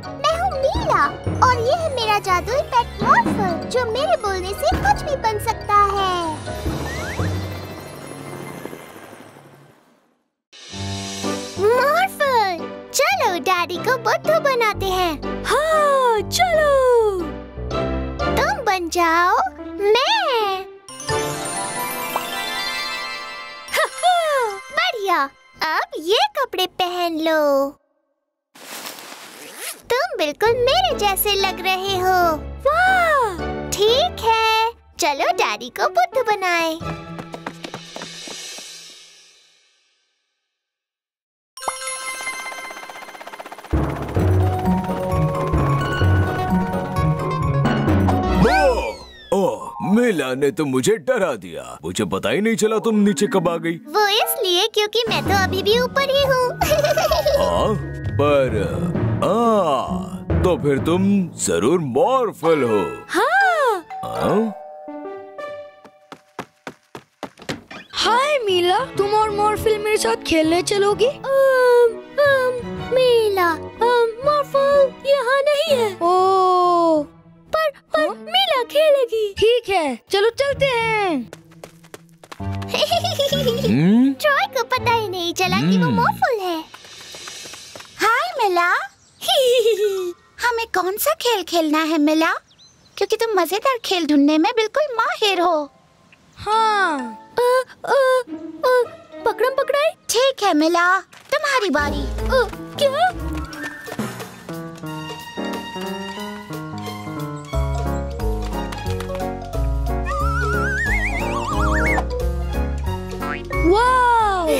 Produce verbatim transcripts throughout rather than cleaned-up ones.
मैं हूँ मीला और ये है मेरा जादुई पेट मॉर्फल जो मेरे बोलने से कुछ भी बन सकता है। मॉर्फल, चलो डैडी को बुद्धू बनाते हैं। हाँ, चलो। तुम बन जाओ मैं। बढ़िया, अब ये कपड़े पहन लो। तुम बिल्कुल मेरे जैसे लग रहे हो। वाह! ठीक है, चलो डैडी को बुद्धू बनाए। ओह, मीला ने तो मुझे डरा दिया। मुझे पता ही नहीं चला तुम नीचे कब आ गई। वो इसलिए क्योंकि मैं तो अभी भी ऊपर ही हूँ। हाँ, पर आ, तो फिर तुम जरूर मॉर्फल हो। हाँ। हाँ? हाय मीला, तुम और मॉर्फल मेरे साथ खेलने चलोगी? um, um, मीला, um, मॉर्फल यहाँ नहीं है। ओह, पर पर हाँ? मीला खेलेगी। ठीक है, चलो चलते हैं। हम्म? ट्रॉय को पता ही नहीं चला कि वो मॉर्फल है। हाय मिला। हमें कौन सा खेल खेलना है मिला? क्योंकि तुम मजेदार खेल ढूंढने में बिल्कुल माहिर हो। हाँ। अ, अ, अ, पकड़म पकड़ाई। ठीक है मिला, तुम्हारी बारी। अ, क्या? वाव!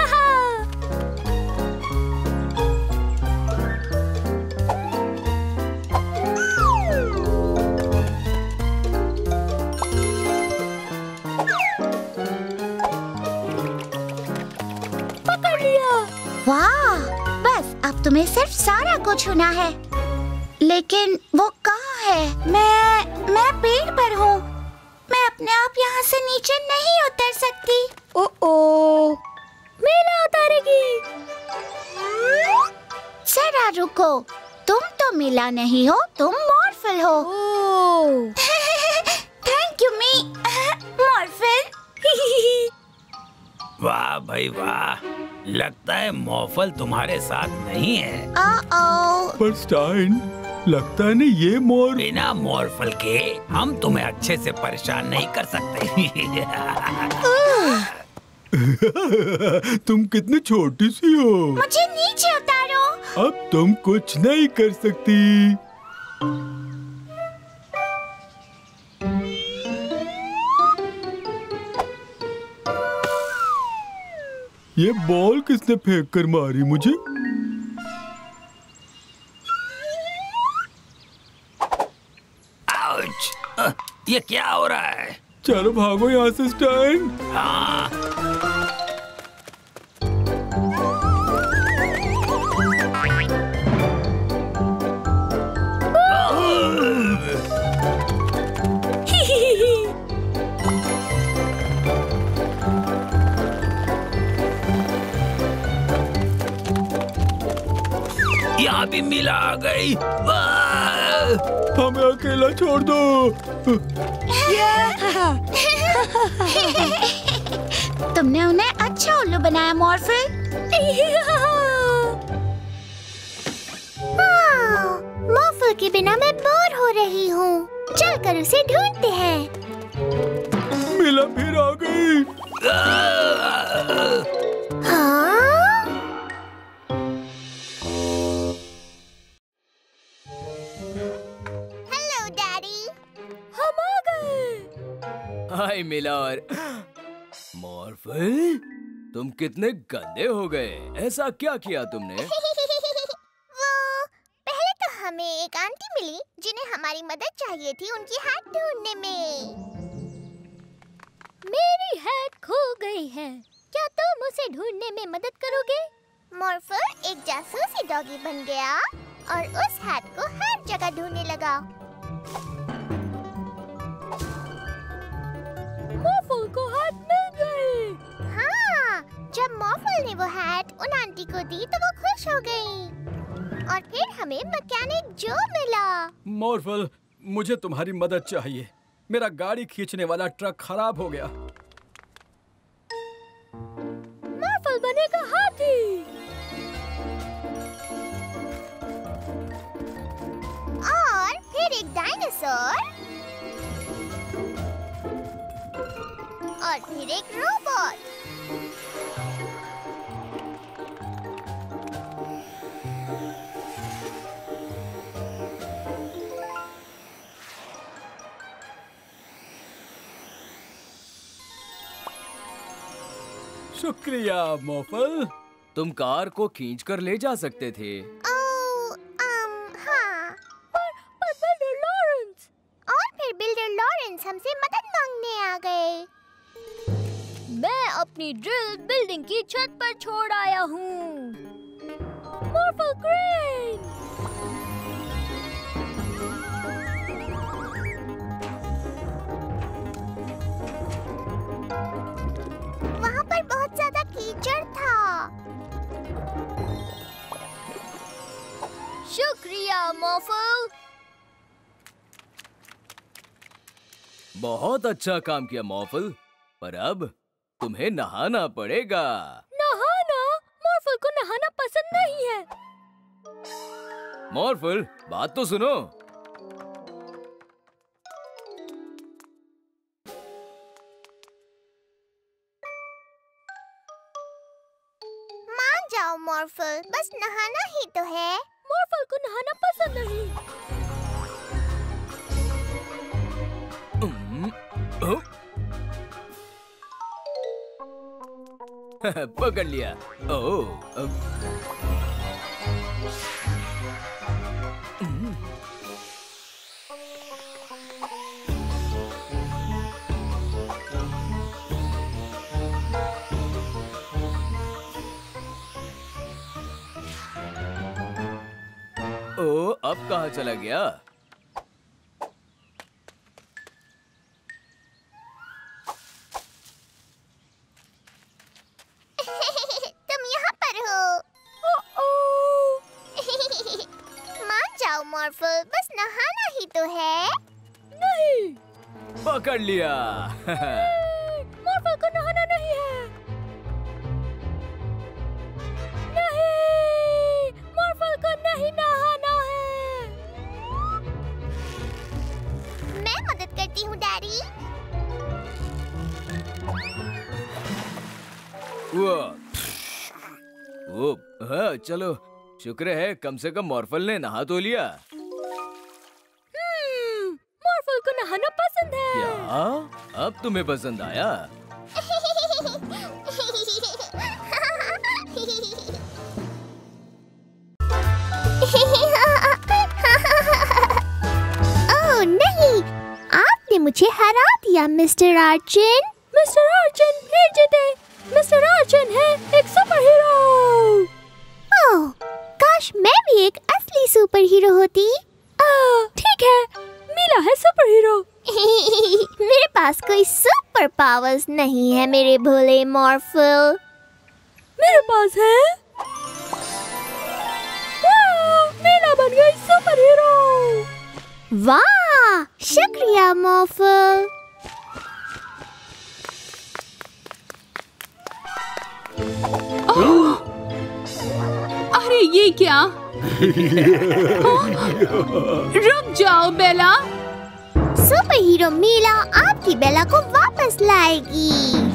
पकड़ लिया। वाह, बस अब तुम्हें सिर्फ सारा को छूना है। लेकिन वो कहाँ है? मैं मैं पेड़ पर हूँ। मैं अपने आप यहाँ से नीचे नहीं उतर सकती। ओ ओ, मीला उतारेगी। जरा रुको, तुम तो मिला नहीं हो, तुम मॉर्फल हो। ओ। Thank you me Morphle. वाह भाई वाह, लगता है मॉर्फल तुम्हारे साथ नहीं है। ओ पर स्टाइन, लगता है ना ये मोर। बिना मॉर्फल के हम तुम्हें अच्छे से परेशान नहीं कर सकते। तुम कितनी छोटी सी हो। मुझे नीचे उतारो। अब तुम कुछ नहीं कर सकती। ये बॉल किसने फेंक कर मारी मुझे? आउच! अ, ये क्या हो रहा है? चलो भागो यहाँ से स्टाइन। हाँ। यहाँ भी मिला आ गई। हमें अकेला छोड़ दो। तुमने उन्हें अच्छा उल्लू बनाया मॉर्फल। मॉर्फल के बिना मैं बोर हो रही हूँ। चलकर उसे ढूंढते हैं। मिला फिर आ गई। हाँ? Hello daddy. हम आ गए। हाय मिला और मॉर्फल, तुम कितने गंदे हो गए। ऐसा क्या किया तुमने? वो पहले तो हमें एक आंटी मिली जिन्हें हमारी मदद चाहिए थी उनकी हैट ढूंढने में। मेरी हैट खो गई है, क्या तुम उसे ढूंढने में मदद करोगे? मॉर्फल एक जासूसी डॉगी बन गया और उस हैट को हर जगह ढूंढने लगा। मॉर्फल को हैट मिल गई। हाँ, जब मॉर्फल ने वो हैट उन आंटी को दी तो वो खुश हो गई। और फिर हमें मैकेनिक जो मिला। मॉर्फल, मुझे तुम्हारी मदद चाहिए। मेरा गाड़ी खींचने वाला ट्रक खराब हो गया। मॉर्फल बनेगा हाथी। और फिर एक डायनासोर और फिर एक रोबोट। शुक्रिया मॉर्फल। तुम कार को खींच कर ले जा सकते थे। ओह, अम, हाँ। पर पर बिल्डर लॉरेंस। और फिर बिल्डर लॉरेंस हमसे मदद मांगने आ गए। मैं अपनी ड्रिल बिल्डिंग की छत पर छोड़ आया हूँ। Morphle crane. वहाँ पर बहुत ज्यादा कीचड़ था। शुक्रिया मॉर्फल। बहुत अच्छा काम किया मॉर्फल, पर अब तुम्हें नहाना पड़ेगा। नहाना? मॉर्फल को नहाना पसंद नहीं है। मॉर्फल, बात तो सुनो। मान जाओ मॉर्फल, बस नहाना ही तो है। मॉर्फल को नहाना पसंद नहीं। हम्म, ओ? पकड़ लिया। ओह, अब हम्म। ओ, अब कहाँ चला गया? तुम यहाँ पर हो। मान जाओ मॉर्फल, बस नहाना ही तो है। नहीं, पकड़ लिया। मॉर्फल को नहाना नहीं है। नहीं, मॉर्फल को नहीं नहाना है। मैं मदद करती हूँ डैडी। वो, वो, हाँ, चलो, शुक्र है कम से कम मॉर्फल ने नहा तो लिया। हम्म, मॉर्फल को नहाना पसंद है। क्या? अब तुम्हें पसंद आया? ओह नहीं, आपने मुझे हरा दिया मिस्टर आर्चिन। मिस्टर आर्चिन फिर जीते। मिस्टर आर्चिन है एक सुपर हीरो। ओह, काश मैं भी एक असली सुपर हीरो होती। ठीक है, मीला है सुपर हीरो। मेरे पास कोई सुपर पावर्स नहीं है मेरे भोले मॉर्फल। मेरे पास है। वाह, मीला बन गई सुपर हीरो। वाह, शुक्रिया मॉर्फल। अरे ये क्या? रुक जाओ बेला। सुपर हीरो मीला आपकी बेला को वापस लाएगी।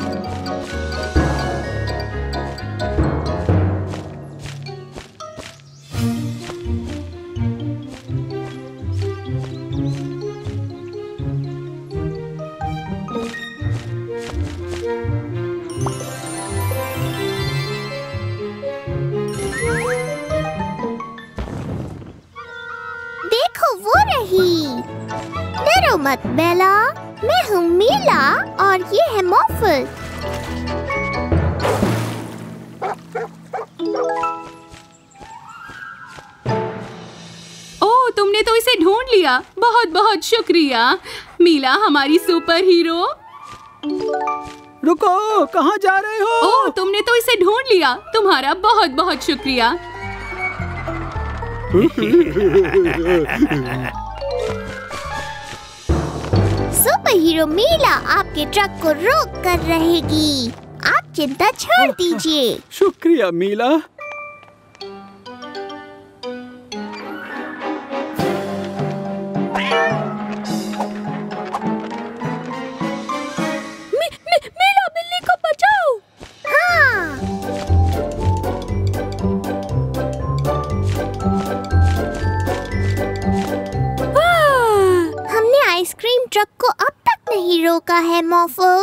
देखो वो रही। डरो मत बेला, मैं हूँ मीला और ये है मॉर्फल। ओह, तुमने तो इसे ढूंढ लिया। बहुत बहुत शुक्रिया मीला, हमारी सुपर हीरो। रुको, कहाँ जा रहे हो? ओह, तुमने तो इसे ढूंढ लिया। तुम्हारा बहुत बहुत शुक्रिया। सुपर हीरो मीला आपके ट्रक को रोक कर रहेगी। आप चिंता छोड़ दीजिए। शुक्रिया मीला। मी, मी, मीला बिल्ली को बचाओ। हाँ। हमने आइसक्रीम ट्रक को अब तक नहीं रोका है मॉर्फल।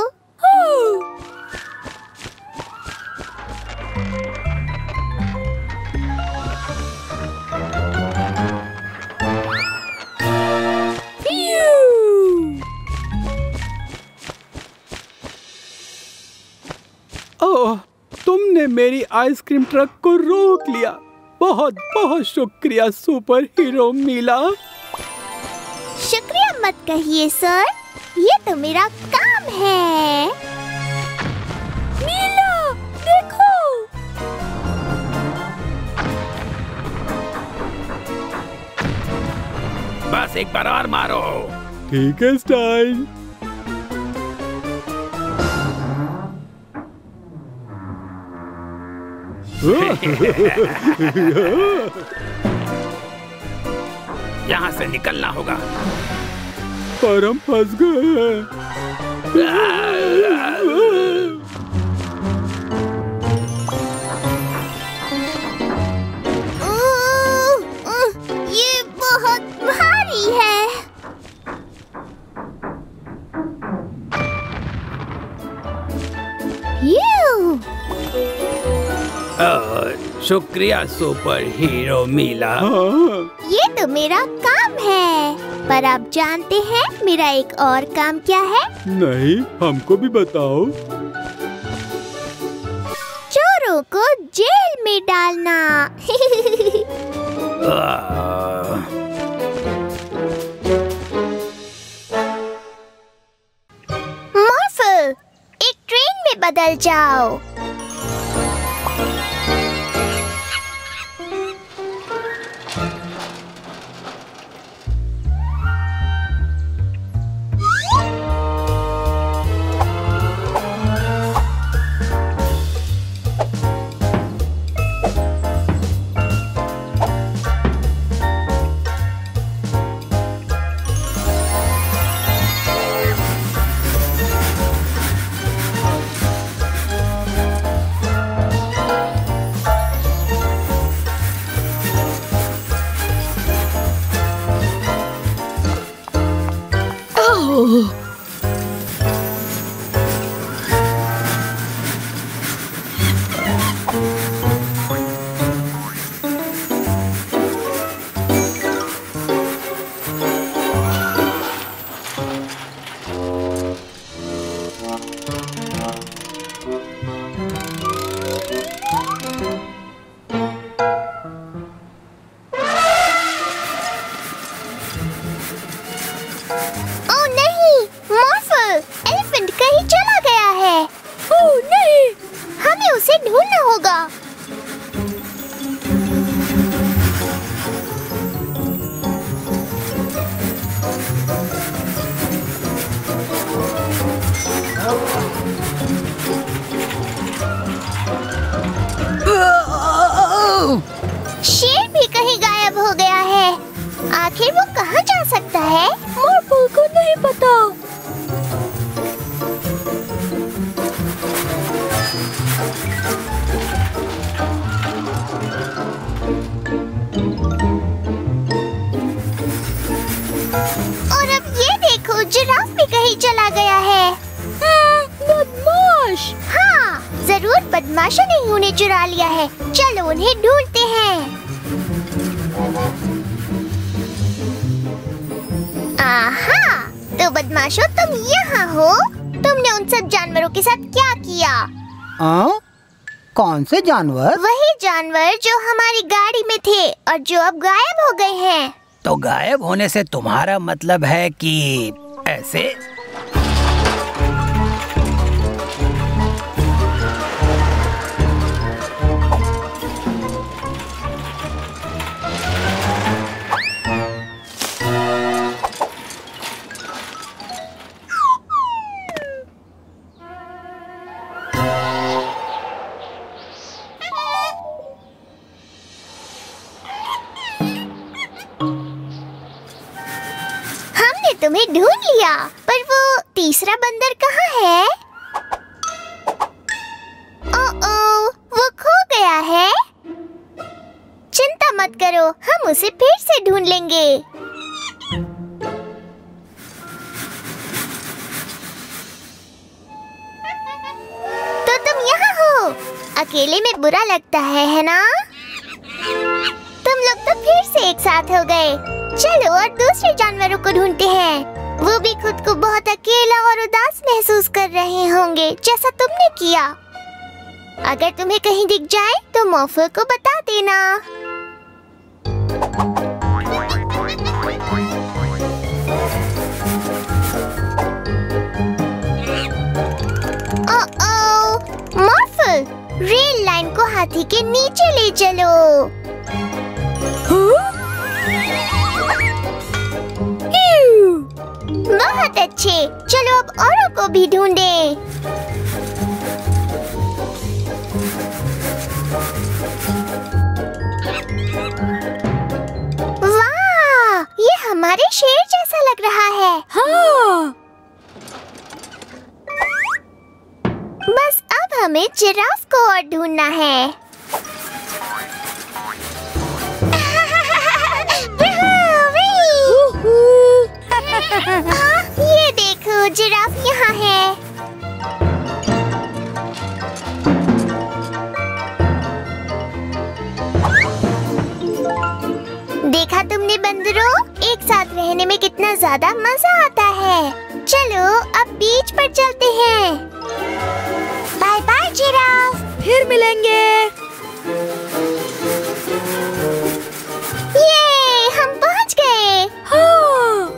ओह, तुमने मेरी आइसक्रीम ट्रक को रोक लिया। बहुत बहुत शुक्रिया सुपर हीरो मीला। शुक्रिया मत कहिए सर, ये तो मेरा काम है। मीला देखो। बस एक बार और मारो। ठीक है स्टाइल। यहाँ से निकलना होगा। पर हम फंस गए। ये बहुत भारी है। शुक्रिया सुपर हीरो मीला। हाँ। ये तो मेरा काम है, पर आप जानते हैं मेरा एक और काम क्या है? नहीं, हमको भी बताओ। चोरों को जेल में डालना। मॉर्फल, एक ट्रेन में बदल जाओ। शेर भी कहीं गायब हो गया है। आखिर वो कहाँ जा सकता है? मॉर्फल को नहीं पता। और अब ये देखो, जिराफ भी कहीं चला गया है। बदमाश। हाँ, जरूर बदमाशों ने ही उन्हें चुरा लिया है। चलो उन्हें ढूंढते हैं। आहा, तो बदमाशों तुम यहाँ हो। तुमने उन सब जानवरों के साथ क्या किया? आ? कौन से जानवर? वही जानवर जो हमारी गाड़ी में थे और जो अब गायब हो गए हैं। तो गायब होने से तुम्हारा मतलब है कि ऐसे? तुम्हें ढूंढ लिया, पर वो तीसरा बंदर कहाँ है? ओ-ओ, वो खो गया है। चिंता मत करो, हम उसे फिर से ढूंढ लेंगे। तो तुम यहाँ हो। अकेले में बुरा लगता है, है ना? तुम लोग तो फिर से एक साथ हो गए। चलो और दूसरे जानवरों को ढूंढते हैं। वो भी खुद को बहुत अकेला और उदास महसूस कर रहे होंगे, जैसा तुमने किया। अगर तुम्हें कहीं दिख जाए तो मॉर्फल को बता देना। ओ-ओ, मॉर्फल, रेल लाइन को हाथी के नीचे ले चलो। बहुत अच्छे, चलो अब औरों को भी ढूंढें। वाह, ये हमारे शेर जैसा लग रहा है। हाँ। बस अब हमें जिराफ को और ढूंढना है। आ, ये देखो, जिराफ यहाँ है। देखा तुमने बंदरों, एक साथ रहने में कितना ज्यादा मजा आता है। चलो अब बीच पर चलते हैं। बाय बाय जिराफ, फिर मिलेंगे। ये हम पहुंच गए। हाँ।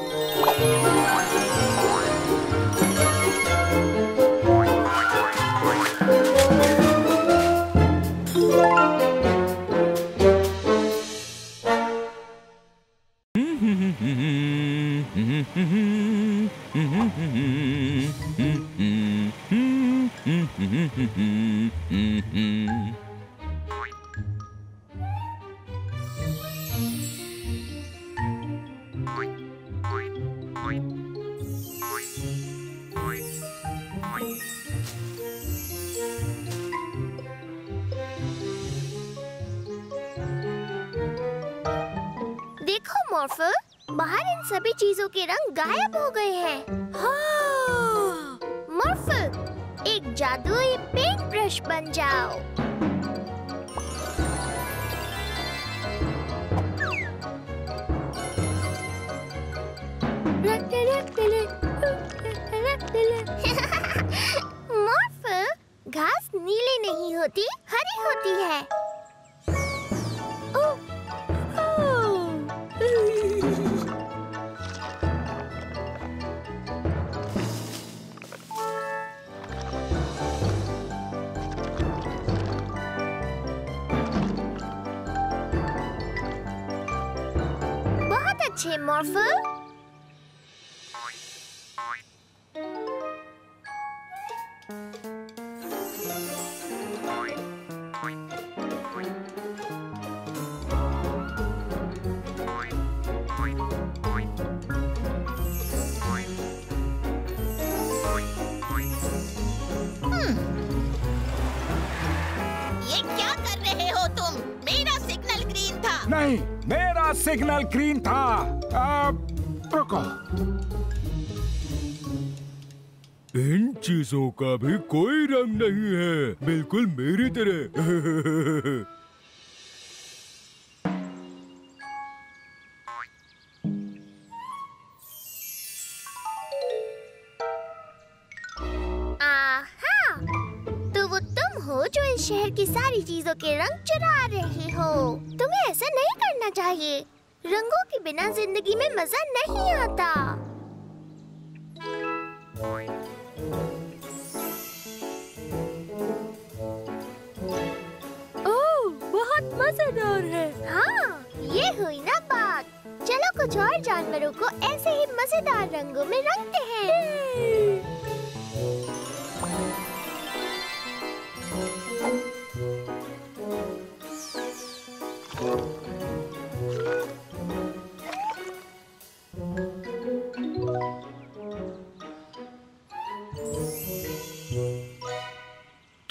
देखो मॉर्फल, बाहर इन सभी चीजों के रंग गायब हो गए हैं। हाँ। मॉर्फल, एक जादुई पेंट ब्रश बन जाओ। मॉर्फल, घास नीली नहीं होती, हरी होती है। ओह, ओह। बहुत अच्छे मॉर्फल। ये क्या कर रहे हो तुम? मेरा सिग्नल ग्रीन था। नहीं, मेरा सिग्नल ग्रीन था। अब रुको। इन चीजों का भी कोई रंग नहीं है, बिल्कुल मेरी तरह। आहा, तो वो तुम हो जो इस शहर की सारी चीजों के रंग चुरा रहे हो। तुम्हें ऐसा नहीं करना चाहिए। रंगों के बिना जिंदगी में मजा नहीं आता। ओह, बहुत मजेदार है। हाँ, ये हुई ना बात। चलो कुछ और जानवरों को ऐसे ही मजेदार रंगों में रंगते हैं।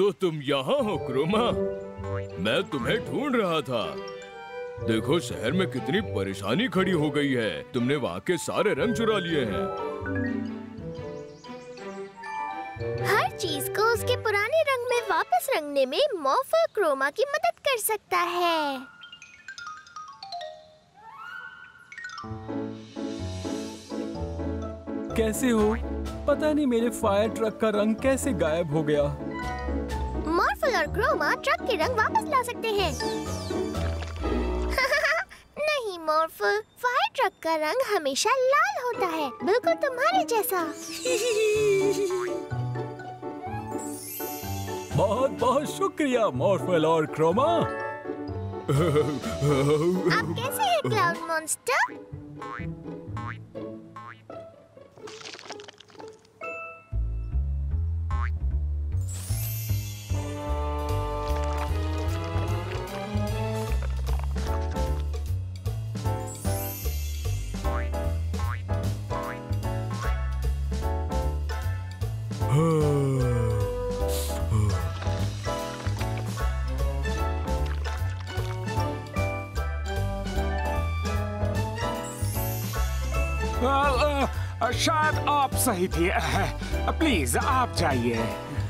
तो तुम यहाँ हो क्रोमा? मैं तुम्हें ढूंढ रहा था। देखो शहर में कितनी परेशानी खड़ी हो गई है। तुमने वहाँ के सारे रंग चुरा लिए हैं। हर चीज को उसके पुराने रंग में वापस रंगने में मॉर्फल क्रोमा की मदद कर सकता है। कैसे हो? पता नहीं मेरे फायर ट्रक का रंग कैसे गायब हो गया। मॉर्फल और क्रोमा ट्रक के रंग वापस ला सकते हैं। नहीं मॉर्फल, फायर ट्रक का रंग हमेशा लाल होता है, बिल्कुल तुम्हारे जैसा। बहुत बहुत शुक्रिया मॉर्फल और क्रोमा। आप कैसे हैं क्लाउड मॉन्स्टर? आ, आ, शायद आप सही थे। प्लीज आप जाइए।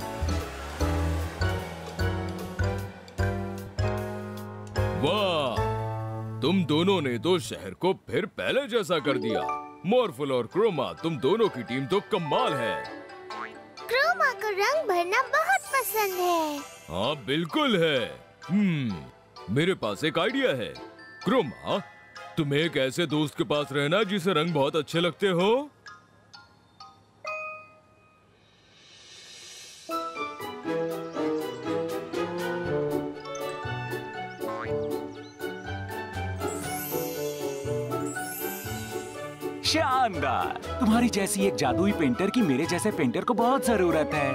वाह, तुम दोनों ने तो शहर को फिर पहले जैसा कर दिया। मॉर्फल और क्रोमा, तुम दोनों की टीम तो कमाल है। क्रोमा को रंग भरना बहुत पसंद है। हाँ बिल्कुल है। हम्म, मेरे पास एक आइडिया है। क्रोमा, तुम्हें एक ऐसे दोस्त के पास रहना जिसे रंग बहुत अच्छे लगते हो। शानदार। तुम्हारी जैसी एक जादुई पेंटर की मेरे जैसे पेंटर को बहुत जरूरत है।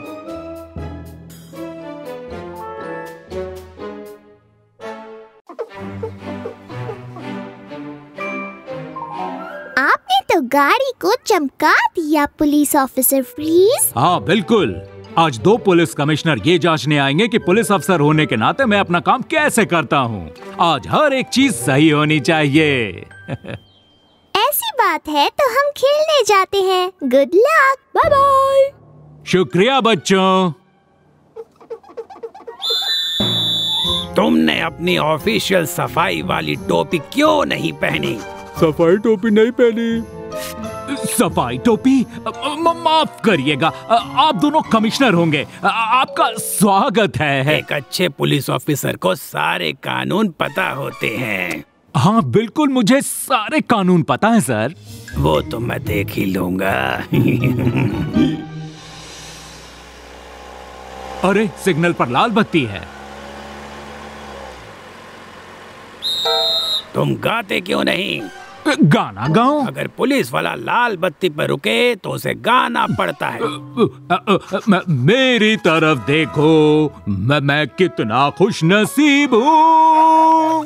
आपने तो गाड़ी को चमका दिया पुलिस ऑफिसर फ्रीज। हाँ बिल्कुल। आज दो पुलिस कमिश्नर ये जांचने आएंगे कि पुलिस अफसर होने के नाते मैं अपना काम कैसे करता हूँ। आज हर एक चीज सही होनी चाहिए। ऐसी बात है तो हम खेलने जाते हैं। Good luck, bye bye. शुक्रिया बच्चों। तुमने अपनी ऑफिशियल सफाई वाली टोपी क्यों नहीं पहनी? सफाई टोपी नहीं पहनी। सफाई टोपी? म- माफ करिएगा, आप दोनों कमिश्नर होंगे। आपका स्वागत है। एक अच्छे पुलिस ऑफिसर को सारे कानून पता होते हैं। हाँ बिल्कुल, मुझे सारे कानून पता है सर। वो तो मैं देख ही लूंगा। अरे सिग्नल पर लाल बत्ती है। तुम गाते क्यों नहीं? गाना गाओ। अगर पुलिस वाला लाल बत्ती पर रुके तो उसे गाना पड़ता है। मेरी तरफ देखो, मैं, मैं कितना खुश नसीब हूँ।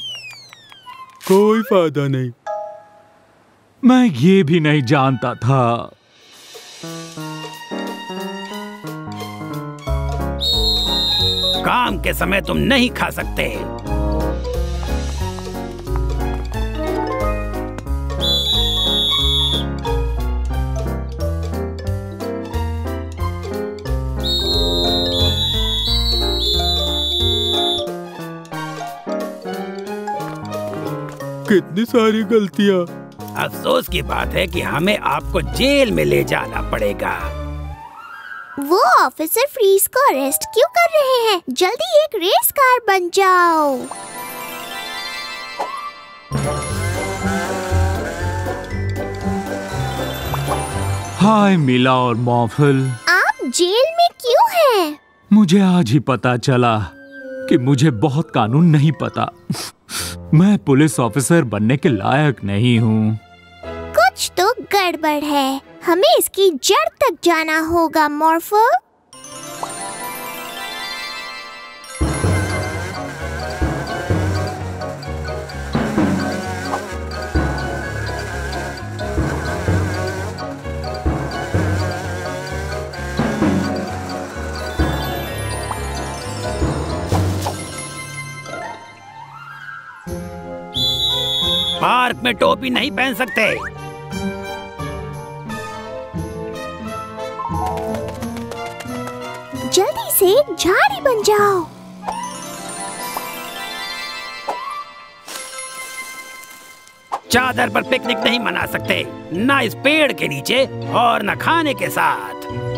कोई फायदा नहीं। मैं ये भी नहीं जानता था। काम के समय तुम नहीं खा सकते। कितनी सारी गलतियाँ। अफसोस की बात है कि हमें आपको जेल में ले जाना पड़ेगा। वो ऑफिसर फ्रीज को अरेस्ट क्यों कर रहे हैं? जल्दी एक रेस कार बन जाओ। हाय मिला और मॉर्फल, आप जेल में क्यों हैं? मुझे आज ही पता चला कि मुझे बहुत कानून नहीं पता। मैं पुलिस ऑफिसर बनने के लायक नहीं हूँ। कुछ तो गड़बड़ है। हमें इसकी जड़ तक जाना होगा मॉर्फल। पार्क में टोपी नहीं पहन सकते। जल्दी से झाड़ी बन जाओ। चादर पर पिकनिक नहीं मना सकते, ना इस पेड़ के नीचे और न खाने के साथ।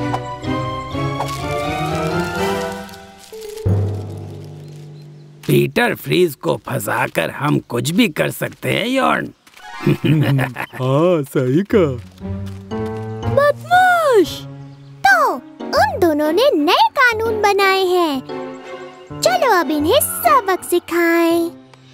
पीटर फ्रीज को फंसाकर हम कुछ भी कर सकते हैं यॉर्न। हाँ सही कहा। बदमाश! तो उन दोनों ने नए कानून बनाए हैं। चलो अब इन्हें सबक सिखाएं।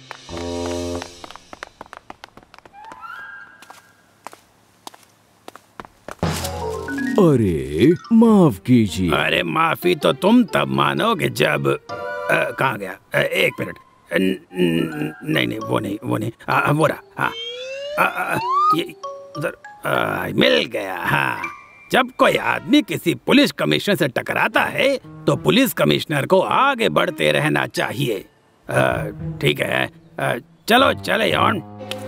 अरे माफ कीजिए। अरे माफी तो तुम तब मानोगे जब कहाँ गया? आ, एक मिनट। नहीं नहीं वो नहीं वो नहीं आ, वो रहा। हाँ आ, आ, ये उधर मिल गया। हाँ, जब कोई आदमी किसी पुलिस कमिश्नर से टकराता है तो पुलिस कमिश्नर को आगे बढ़ते रहना चाहिए। ठीक है, आ, चलो चले यॉर्न।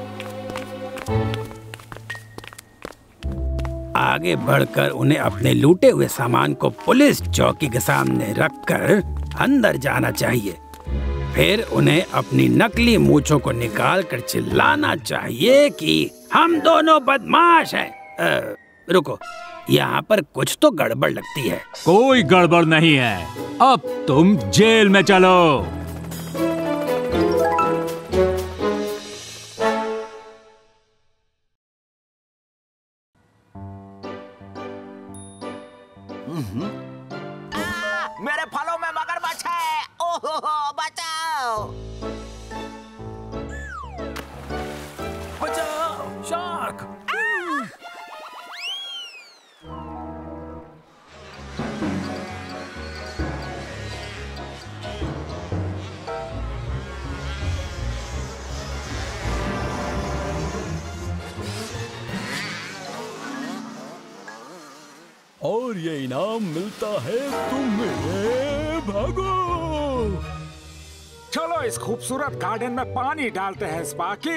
आगे बढ़कर उन्हें अपने लूटे हुए सामान को पुलिस चौकी के सामने रखकर अंदर जाना चाहिए। फिर उन्हें अपनी नकली मूंछों को निकालकर चिल्लाना चाहिए कि हम दोनों बदमाश हैं। आ, रुको, यहाँ पर कुछ तो गड़बड़ लगती है। कोई गड़बड़ नहीं है, अब तुम जेल में चलो। मेरे फलों में मगरमच्छ है। ओहो, बचाओ बचाओ, शार्क। और ये इनाम मिलता है तुम्हें। भागो। चलो इस खूबसूरत गार्डन में पानी डालते हैं स्पार्की।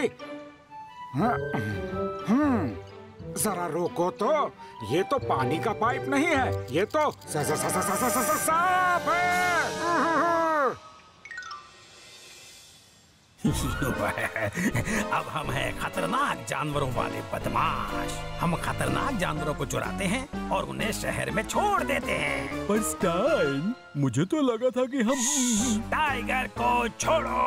हम्म, जरा रोको तो, ये तो पानी का पाइप नहीं है, ये तो सांप है। अब हम हैं खतरनाक जानवरों वाले बदमाश। हम खतरनाक जानवरों को चुराते हैं और उन्हें शहर में छोड़ देते हैं। पर स्टाइन, मुझे तो लगा था कि हम टाइगर को छोड़ो।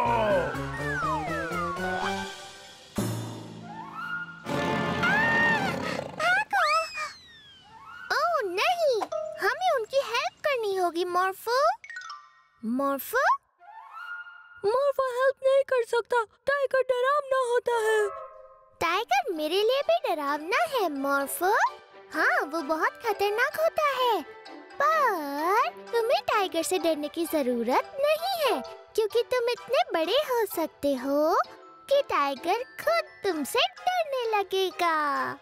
ओह नहीं, हमें उनकी हेल्प करनी होगी। मॉर्फो मॉर्फो मॉर्फो हेल्प नहीं कर सकता। टाइगर डरावना होता है। टाइगर मेरे लिए भी डरावना है मॉर्फो। हाँ, वो बहुत खतरनाक होता है। पर तुम्हें टाइगर से डरने की जरूरत नहीं है, क्योंकि तुम इतने बड़े हो सकते हो कि टाइगर खुद तुमसे डरने लगेगा।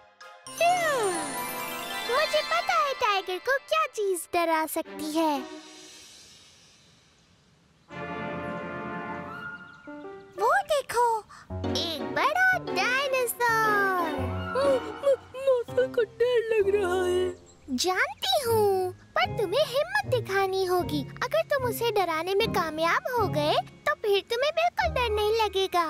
मुझे पता है टाइगर को क्या चीज डरा सकती है। वो देखो, एक बड़ा डायनासोर। मॉर्फो को डर लग रहा है। जानती हूँ, पर तुम्हें हिम्मत दिखानी होगी। अगर तुम उसे डराने में कामयाब हो गए तो फिर तुम्हें बिल्कुल डर नहीं लगेगा।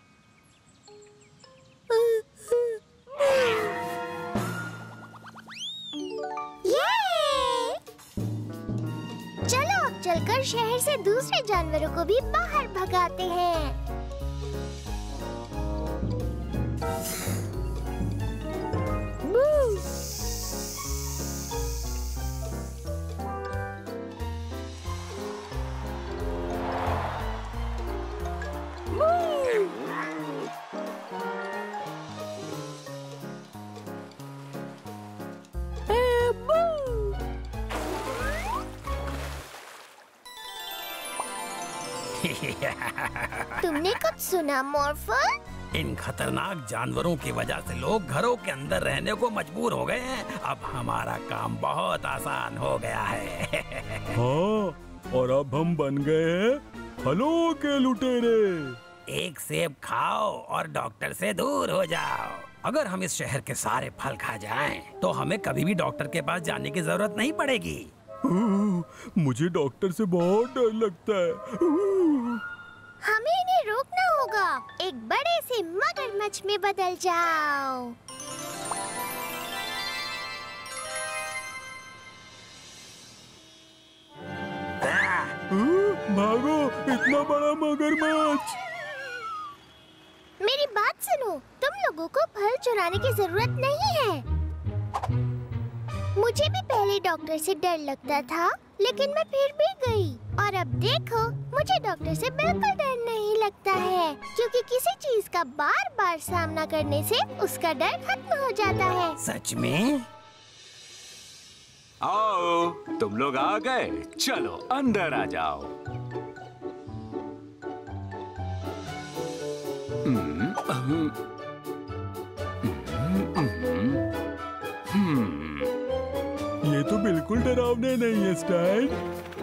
ये! चलो अब चलकर शहर से दूसरे जानवरों को भी बाहर भगाते हैं। तुमने कुछ सुना मॉर्फो? इन खतरनाक जानवरों की वजह से लोग घरों के अंदर रहने को मजबूर हो गए हैं। अब हमारा काम बहुत आसान हो गया है। हाँ, और अब हम बन गए हैं फलों के लुटेरे। एक सेब खाओ और डॉक्टर से दूर हो जाओ। अगर हम इस शहर के सारे फल खा जाएं, तो हमें कभी भी डॉक्टर के पास जाने की जरूरत नहीं पड़ेगी। मुझे डॉक्टर से बहुत डर लगता है। हमें इन्हें रोकना होगा। एक बड़े से मगरमच्छ में बदल जाओ। भागो, इतना बड़ा मगरमच्छ। मेरी बात सुनो, तुम लोगों को फल चुराने की जरूरत नहीं है। मुझे भी पहले डॉक्टर से डर लगता था, लेकिन मैं फिर भी गई। और अब देखो, मुझे डॉक्टर से बिल्कुल डर नहीं लगता है, क्योंकि किसी चीज का बार बार सामना करने से उसका डर खत्म हो जाता है। सच में? आओ, तुम लोग आ गए। चलो अंदर आ जाओ। हम्म, हम्म, हम्म, ये तो बिल्कुल डरावने नहीं है स्टैन।